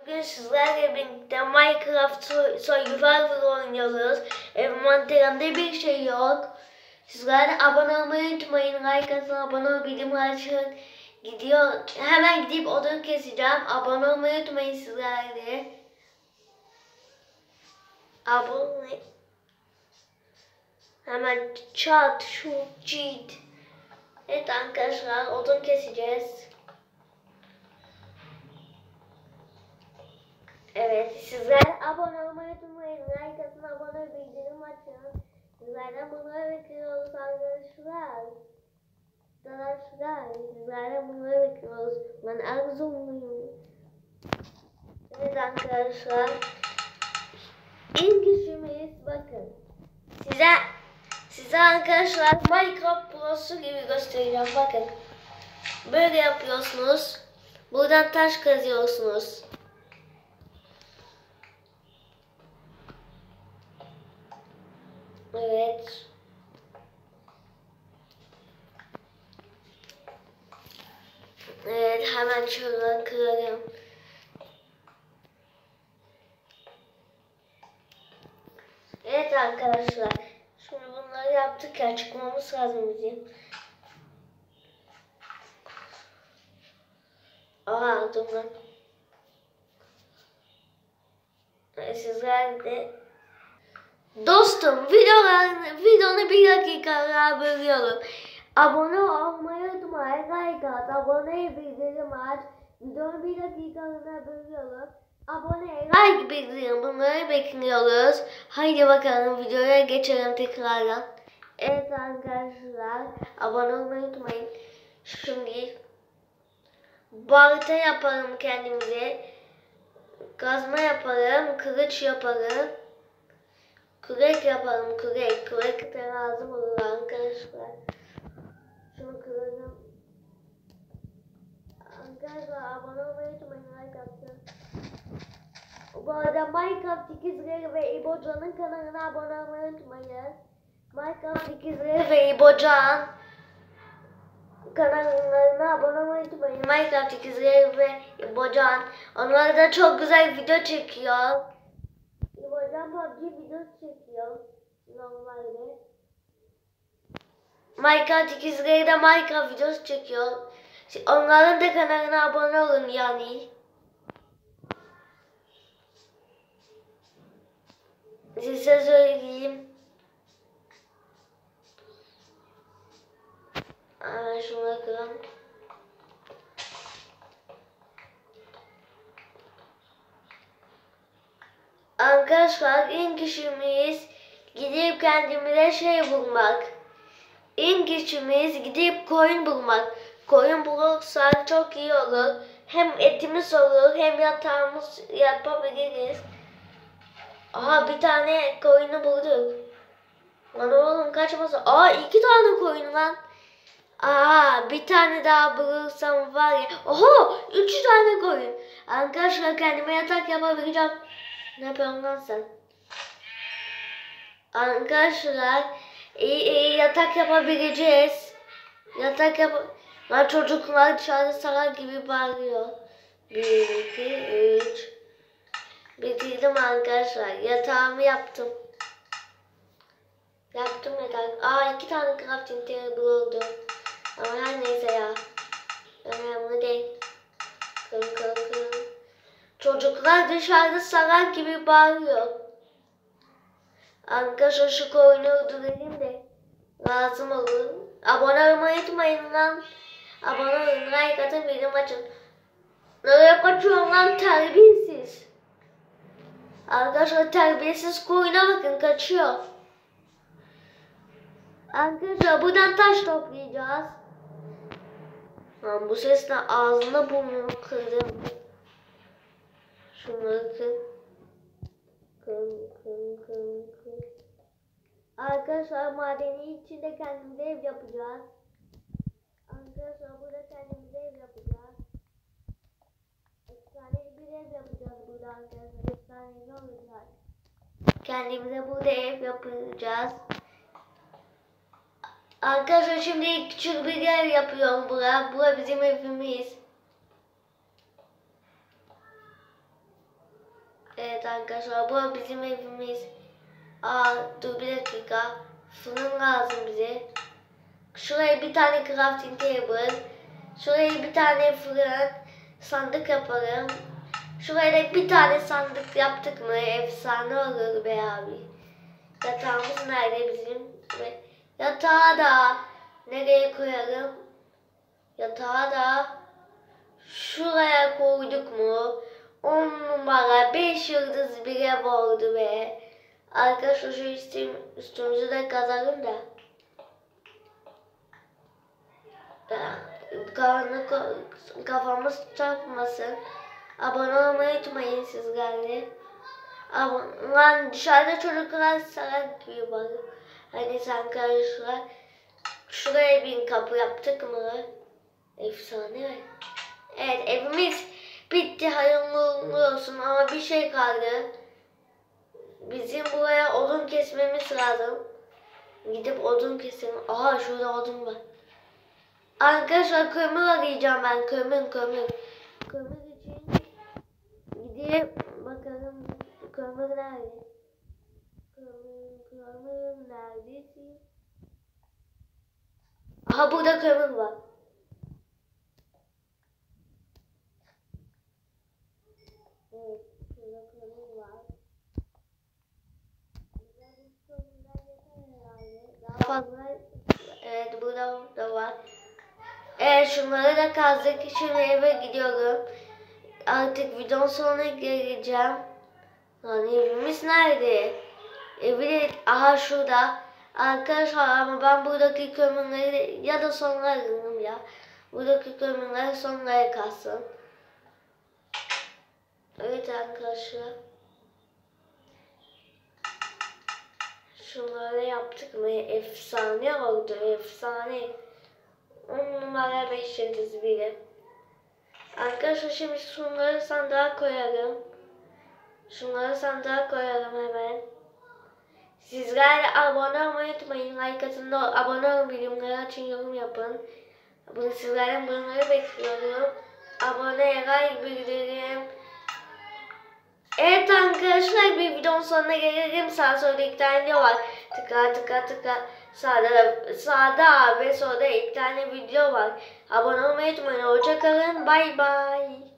Bugün sizlerle birlikte Minecraft Survivor oynuyoruz. Envanterimde bir şey yok. Sizler de abone olmayı unutmayın. Like atın, abone ol, bildirim açın. Hemen gidip odun keseceğim. Abone olmayı unutmayın sizler de. Abone. Hemen çat, şut, çit. Evet arkadaşlar, odun keseceğiz. Evet, sizler abone olmayı unutmayın. Like atın, abone ol, bildirim açın. Sizlerden bunları bekliyoruz arkadaşlar. Sizlerden bunları bekliyoruz. Ben Erzurumluyum. Evet arkadaşlar. İlk işimiz bakın. Size arkadaşlar Minecraft Pro'su gibi göstereceğim. Bakın. Böyle yapıyorsunuz. Buradan taş kazıyorsunuz. Evet. Evet, hemen şuradan kırarım. Evet arkadaşlar. Şimdi bunları yaptık ya, çıkmamız lazım bizim. Aa, dur lan. Sizler de dostum, videonu bir dakika bölüyorum. Abone olmayı unutmayın. Like at, abone bildirim aç. Videonu bir dakikalığına bölüyorum. Abone, like, bildirim, bunları bekliyoruz. Haydi bakalım videoya geçelim tekrardan. Evet arkadaşlar, abone olmayı unutmayın. Şimdi balta yapalım kendimize. Kazma yaparım, kılıç yaparım. Kürek yapalım, kürek. Kürek de lazım olur arkadaşlar. Şunu kıralım. Arkadaşlar abone olmayı unutmayın, like atın. Bu arada Minecraft ikizleri ve İbocan'ın kanalına abone olmayı unutmayın. Minecraft ikizleri ve İbocan kanallarına abone olmayı unutmayın. Minecraft ikizleri ve İbocan. Onlar da çok güzel video çekiyor. İbocan PUBG videosu çekiyor normalde. Minecraft ikizleri de Minecraft videosu çekiyor. Onların da kanalına abone olun yani. Size söyleyeyim. Şunu bakalım. Arkadaşlar ilk işimiz gidip kendimize şey bulmak. İlk işimiz gidip koyun bulmak. Koyun bulursak çok iyi olur. Hem etimiz olur hem yatağımız yapabiliriz. Aha, bir tane koyunu bulduk. Lan oğlum kaçmasın. Aa, 2 tane koyun lan. Aa, bir tane daha bulursam var ya. Oho, 3 tane koyun. Arkadaşlar kendime yatak yapabileceğim. Ne yapıyorsun lan sen? Arkadaşlar iyi yatak yapabileceğiz. Lan çocuklar dışarıda sarar gibi bağırıyor. 1, 2, 3. Bitirdim arkadaşlar. Yatağımı yaptım. Yaptım yatak. Aa, 2 tane crafting table oldu. Ama her neyse ya. Önemli değil. Kın. Çocuklar dışarıda sarar gibi bağırıyor. Arkadaşlar şu koyunu öldürelim de lazım olur. Abone olmayı unutmayın lan. Abone olun, like atın, bildirim açın. Nereye kaçıyorsun lan terbiyesiz? Arkadaşlar terbiyesiz koyuna bakın, kaçıyor. Arkadaşlar buradan taş toplayacağız. Lan bu sesle ağzına burnunu kırdım. Şunları kır. Kır. Arkadaşlar madeni içinde kendimize ev yapacağız. Arkadaşlar burada kendimize ev yapacağız. Efsane bir ev yapacağız burada arkadaşlar. Efsane olacak. Kendimize burada ev yapacağız. Arkadaşlar şimdi küçük bir ev yapıyorum buraya. Bura bizim evimiz. Evet arkadaşlar bu bizim evimiz. Aa dur bir dakika. Fırın lazım bize. Şuraya bir tane crafting table. Şuraya bir tane fırın. Sandık yaparım. Şuraya da bir tane sandık yaptık mı efsane olur be abi. Yatağımız nerede bizim? Yatağı da nereye koyalım? Yatağı da şuraya koyduk mu? 10 numara 5 yıldız bir ev oldu be. Arkadaşlar şu üstümüzü de kazalım da. Karanlık kafamız çarpmasın. Abone olmayı unutmayın sizlerle. Lan dışarıda çocuklar sarak gibi var. Hani sen karışlar. Şuraya bir kapı yaptık mı? Efsane. Evet evimiz bitti. Hayırlı uğurlu olsun ama bir şey kaldı. Bizim buraya odun kesmemiz lazım. Gidip odun keselim. Aha şurada odun var. Arkadaşlar kömür arayacağım ben. Kömür. Kömür için gidip bakalım kömür nerede? Kömür neredesin? Aha burada kömür var. Evet, burada kömür var. Daha fazla. Evet burada da var. Evet şunları da kazdık. Şimdi eve gidiyorum. Artık videonun sonuna geleceğim. Lan evimiz nerede? Evi aha şurada. Arkadaşlar ama ben buradaki kömürleri ya da sonra alırım ya. Buradaki kömürleri sonraya kalsın. Evet arkadaşlar. Şunları yaptık mı? Efsane oldu. Efsane. 10 numara 5 yıldız biri. Arkadaşlar şimdi şunları sandığa koyalım. Şunları sandığa koyalım hemen. Sizler de abone olmayı unutmayın. Like atın da abone olun, bildirimleri açın, yorum yapın. Sizlerden bunları bekliyorum. Abone, like, bildirim. Evet arkadaşlar bir videonun sonuna gelelim. Sağ solda iki tane video var. Tıka. Sağda ve solda iki tane video var. Abone olmayı unutmayın. Hoşça kalın. Bay bay.